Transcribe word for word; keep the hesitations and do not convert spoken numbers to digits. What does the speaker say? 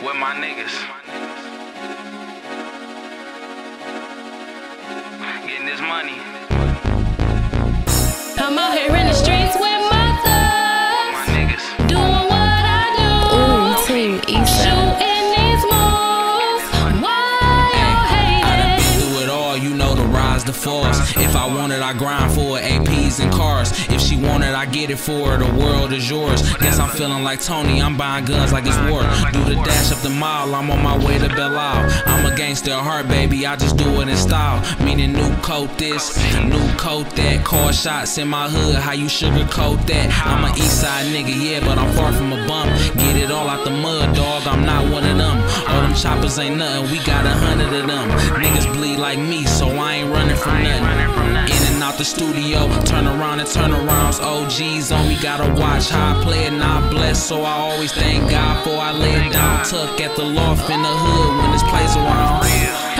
with my niggas. Getting this money. I'm out here in the streets with my thugs, My niggas. doing what I do. Ooh, Team Eastside. Shooting these moves. Why y'all I done been hating? through it all, you know the rise, the falls. If I want it, I grind for it, A Ps and cars. If she want it, I get it for her, the world is yours. Guess I'm feeling like Tony, I'm buying guns like it's war. Do the dash up the mile, I'm on my way to Belle Isle. I'm a gangster at heart, baby, I just do it in style. Meaning new coat this, new coat that. Call shots in my hood, how you sugarcoat that? I'm an east side nigga, yeah, but I'm far from a bum. Get it all out the mud, dog, I'm not one of them. All them choppers ain't nothing, we got a hundred of them. Niggas bleed like me, so I ain't running from nothing. In and out the studio, turn around and turn arounds. O Gs on me, gotta watch how I play it, not blessed. So I always thank God before I lay it down. Tuck at the loft in the hood when this plays around.